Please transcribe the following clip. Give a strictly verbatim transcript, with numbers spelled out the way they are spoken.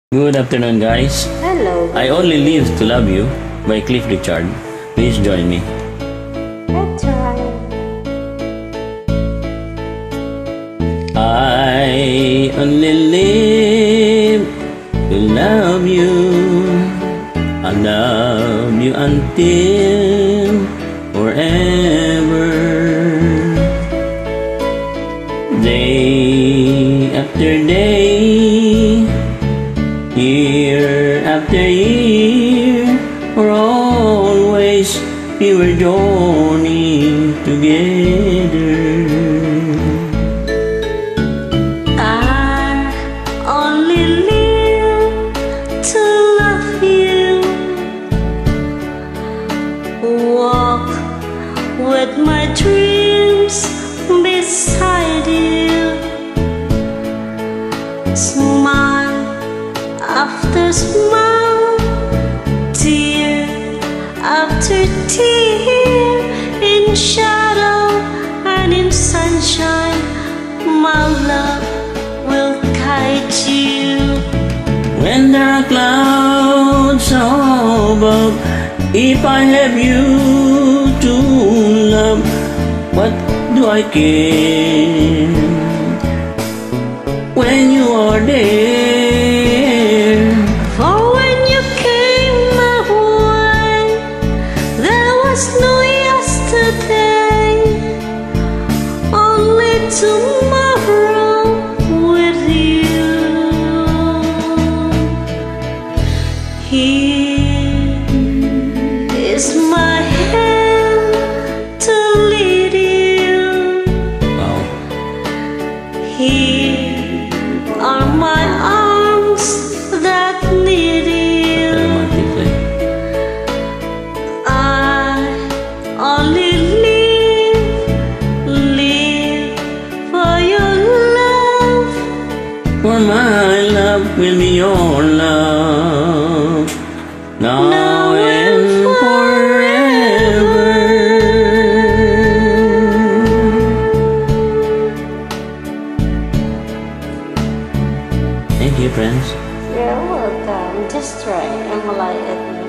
Good afternoon, guys. Hello. I Only Live to Love You by Cliff Richard. Please join me. Let's try. I only live to love you. I love you until forever. Day after day, year after year, for always we were journeying together. I only live to love you. Walk with my dreams beside you. Smile after smile, tear after tear, in shadow and in sunshine, my love will guide you. When there are clouds above, if I have you to love, what do I care when you are there? For when you came my way, there was no yesterday, only tomorrow with you. Here is my hand to lead you. Wow. Here are my arms that need you. Romantically. I only live, live for your love. For my love will be your love, now, Now and and forever. Thank you, friends. You're welcome. Just try and like it.